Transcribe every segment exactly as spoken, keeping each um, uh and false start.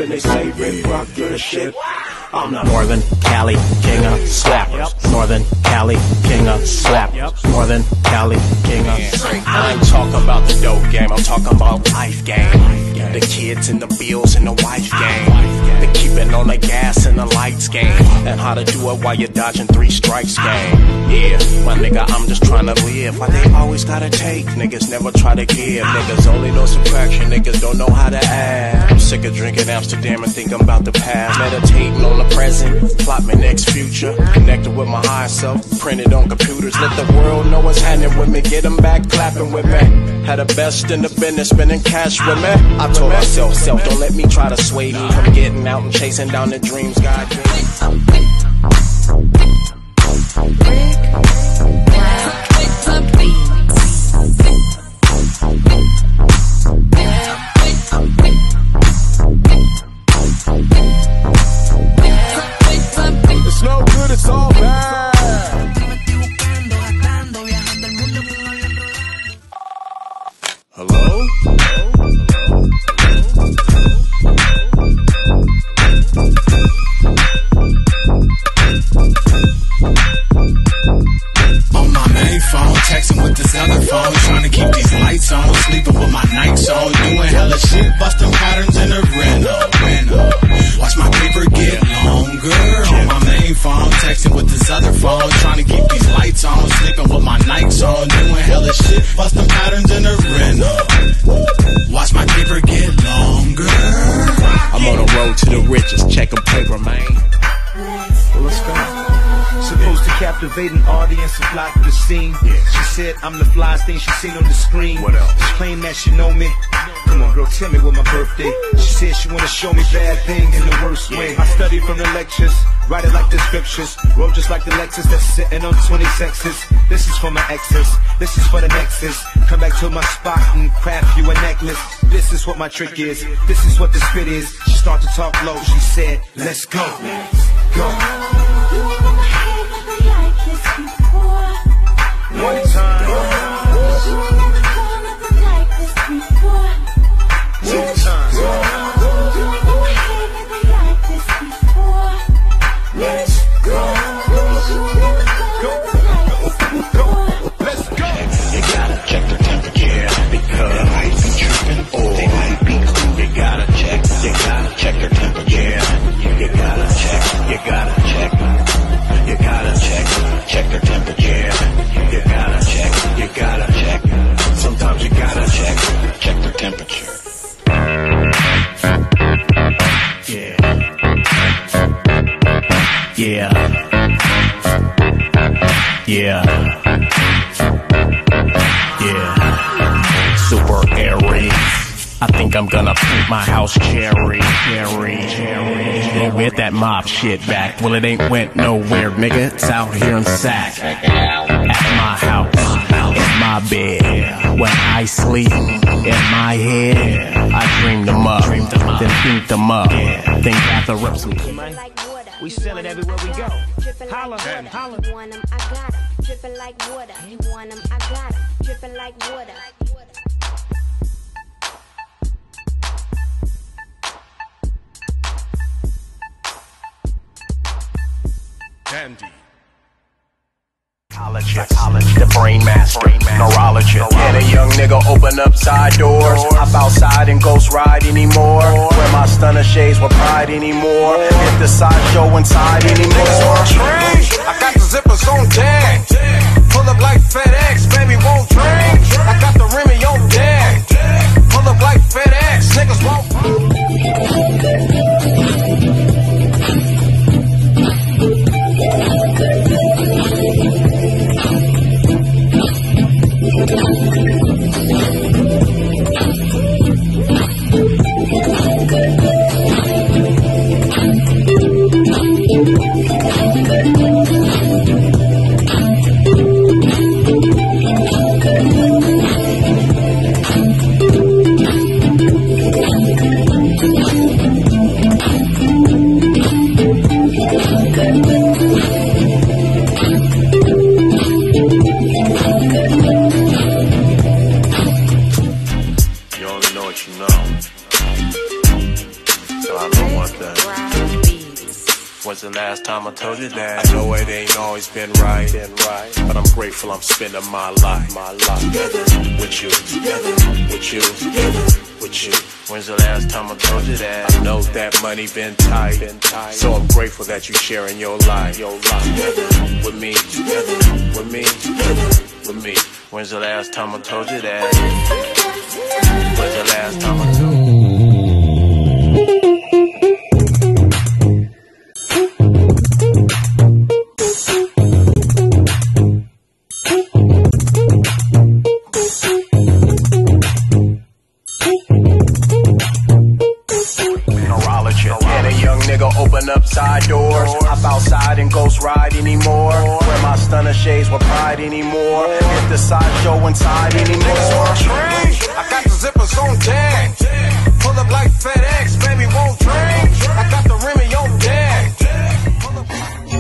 and they say Rick Rock, you're the shit. I'm the Northern Cali king of slappers. Northern Cali king of slappers. Northern Cali king of slappers. I ain't talking about the dope game, I'm talking about life game. The kids and the bills and the wife game. The keeping on the gas and the lights game. And how to do it while you're dodging three strikes game. Yeah, my nigga, I'm just trying to live. Why they always gotta take? Niggas never try to give. Niggas only know subtraction, niggas don't know how to add. I'm sick of drinking Amsterdam and thinking about the past. Meditating on the present, plot my next future. Connected with my higher self, printed on computers. Let the world know what's happening with me. Get them back clapping with me. Had the best in the business, spending cash with me. I told myself, self, don't let me try to sway me from getting out and chasing down the dreams God gave me. It's no good, it's all bad. Hello? On my main phone, texting with this other phone, trying to keep these lights on, sleeping with my nights on, doing hella shit, busting patterns in the rental, rental. Watch my paper get longer. On my main phone, texting with this other phone, trying to keep these lights on, sleeping with my nights on, doing hella shit, busting patterns in the rental. Watch my paper get longer. I'm on the road to the riches, checking paper, man. Well, let's go. Supposed to captivate an audience and fly through the scene. Yeah. She said I'm the flyest thing she seen on the screen. What else? She claimed that she know me. Come on, girl, tell me what my birthday. She said she wanna show me bad things in the worst yeah. way. I studied from the lectures, write it like the scriptures, roll just like the Lexus that's sitting on twenty sexes. This is for my exes, this is for the nexus. Come back to my spot and craft you a necklace. This is what my trick is, this is what the spit is. She started to talk low, she said, let's go, let's go. One time. Two times. Let's go. Let's go. You gotta check their temperature because they might be tripping or they might be cool. You gotta check, you gotta check their temperature. You gotta check, you gotta check. You gotta check, check their temperature. You gotta check, you gotta check. Sometimes you gotta check, check their temperature. Yeah. Yeah. Yeah. Yeah. Super airy. I think I'm gonna paint my house cherry, cherry, cherry. With that mob shit back. Well, it ain't went nowhere, nigga. It's out here in Sac. At my house, in my bed. When I sleep, in my head, I dream them up, then think them up. Think after rip some. We sell it everywhere we go. Holla, holla. You want 'em, I got 'em. Dripping like water. You want 'em, I got 'em. Dripping like water. Dandy. Psychologist, the brain master, neurologist. Can a young nigga open up side doors? Hop outside and ghost ride anymore? Wear my stunner shades with pride anymore? Hit the sideshow inside anymore? I got the zippers on deck. Pull up like FedEx, baby won't drink. I got the Remy on deck. Pull up like FedEx, niggas won't. Thank you. last time I told you that? I know it ain't always been right, been right, but I'm grateful I'm spending my life, my life with you, with you, with you. When's the last time I told you that? I know that money been tight, been tight, so I'm grateful that you sharing your life, your life with me, with me, with me. When's the last time I told you that? When's the last time I told you? Open up side doors, hop outside and ghost ride anymore. Wear my stunner shades with pride anymore. Hit the sideshow inside anymore. Niggas want train, I got the zippers on deck. Pull up like FedEx, baby won't drink. I got the Remy on deck. Pull up.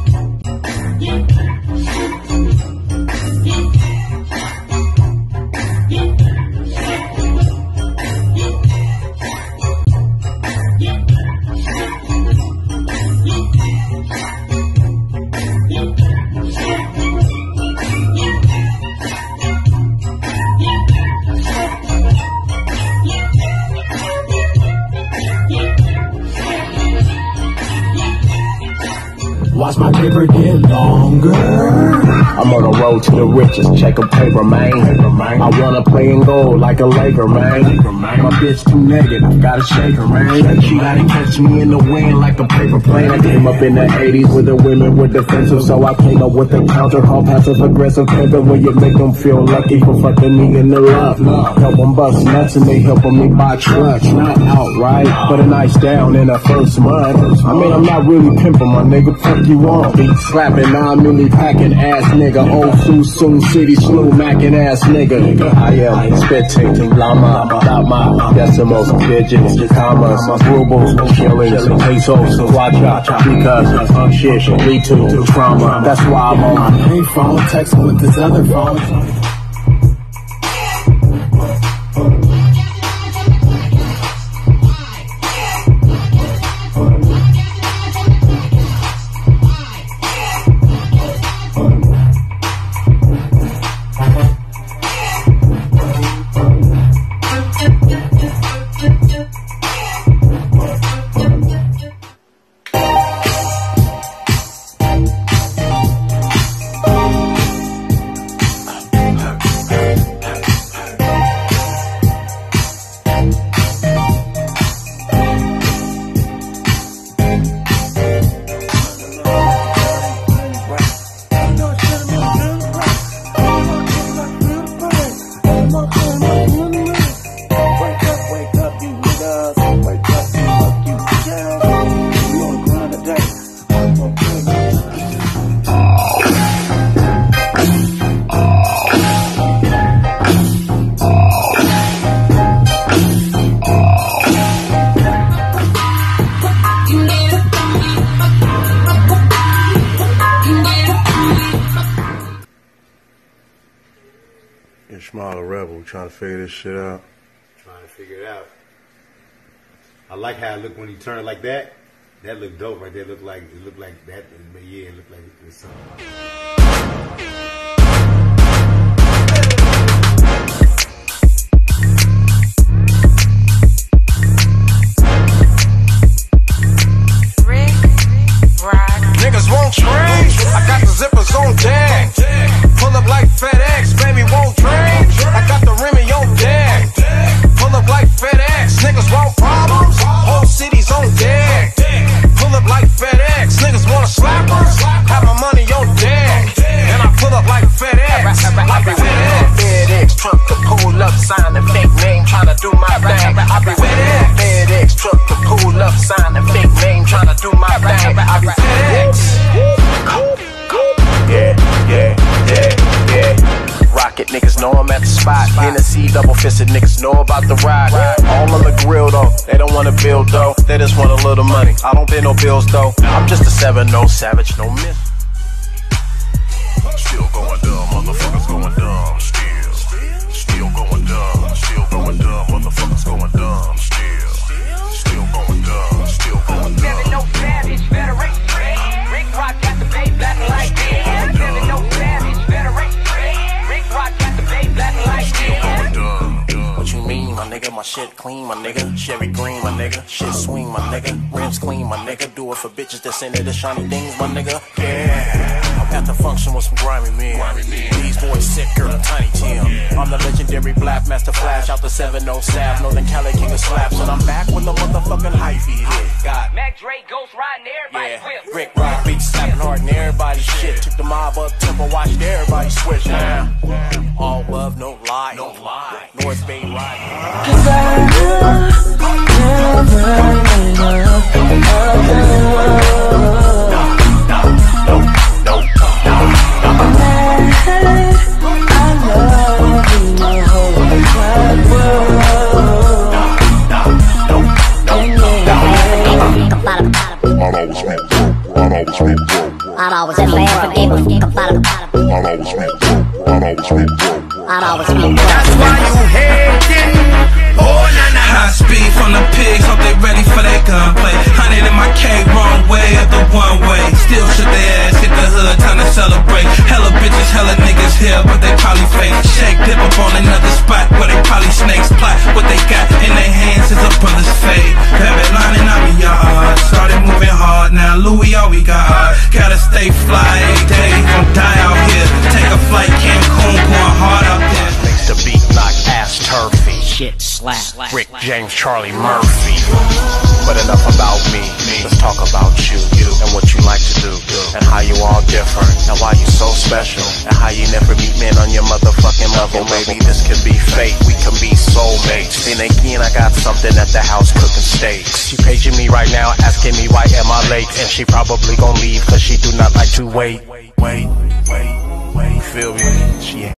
Watch my paper get longer. I'm on the road to the riches, check a paper, man. I wanna play in gold like a Laker, man. My bitch too negative, gotta shake her, man. She gotta catch me in the wind like a paper plane. I came up in the eighties with the women were defensive, so I came up with a counter called passive aggressive pimpin', where you make them feel lucky for fucking me in the love. Help them bust nuts and they helping me buy trucks. Not outright, but a nice down in the first month. I mean, I'm not really pimping, my nigga. Fuck you on. Beat slapping, non milli packing ass nigga. Old Sioux Soon City Slew macking ass nigga. I am spitting llama, llama, decimals, digits, commas, rubles, shillings, pesos, quadra, because of shit lead to trauma. That's why I'm on my main phone, texting with this other phone. Ishmael a rebel, trying to figure this shit out. Trying to figure it out. I like how it looked when he turned like that. That looked dope right there. It looked like it looked like that. Yeah, it looked like it was something. Niggas won't trade. I got the zippers on deck. Pull up like FedEx, baby won't drink. I got the Remy on deck. Pull up like FedEx, niggas want problems. Whole city's on deck. Pull up like FedEx, niggas wanna slap us. Have my money on deck. And I pull up like FedEx. Like FedEx. FedEx truck to pull up, sign the fake name, tryna do my thing. I be FedEx. FedEx truck to pull up, sign the fake name, tryna do my thing. I be FedEx. Yeah, yeah, yeah, yeah. Rocket niggas know I'm at the spot. Hennessy double fisted niggas know about the ride. All on the grill though, they don't wanna build though. They just want a little money. I don't pay no bills though. I'm just a seven, no savage, no miss. Still going dumb, motherfuckers going dumb. Still, still going dumb. Still going dumb, motherfuckers going dumb. Still, still going dumb. Still going dumb. shit clean, my nigga. Chevy green, my nigga. Shit swing, my nigga. Rims clean, my nigga. Do it for bitches that's into the shiny things, my nigga. Yeah. I'm at the function with some grimy men. These boys sick, girl, Tiny Tim. I'm the legendary Black Master Flash out the seven oh Sav, Northern Cali King of Slaps, and I'm back with the motherfucking hyphy hit. Got Mac Dre Ghost riding everybody's yeah. whip. Rick Rock beats slapping hard in everybody's shit. Took the mob up tempo, watched everybody switch now. All love, no lie, no lie. North Bay ride. Cause I I'd always have bad from people. I'd always be broke. I'd always be broke. I'd always be broke. That's why you hating. Oh, nah, nah. High speed from the pigs. Hope they ready for that gunplay. Hundred in my K, wrong way of the one way. Still shook their ass, hit the hood, time to celebrate. Hella bitches, hella niggas here, but they probably fake. Shake, dip up on another spot where they probably snakes. Plot what they got in their hands is a brother's fate. Rabbit lining out me yard. Started moving hard, now Louis all we got. Gotta stay fly, every day, gon' die out here. Take a flight, Cancun, going hard out there. Makes the beat knock ass turfy. Shit slap. Rick James, Charlie Murphy. But enough about me. Let's talk about you and what you like to do and how you all different and why you so special and how you never meet men on your motherfucking level. Maybe this could be fate. We can be soulmates. Then again, I got something at the house cooking steaks. She paging me right now, asking me why am I late, and she probably gon' leave cause she do not like to wait. Wait, wait, wait. Feel me? She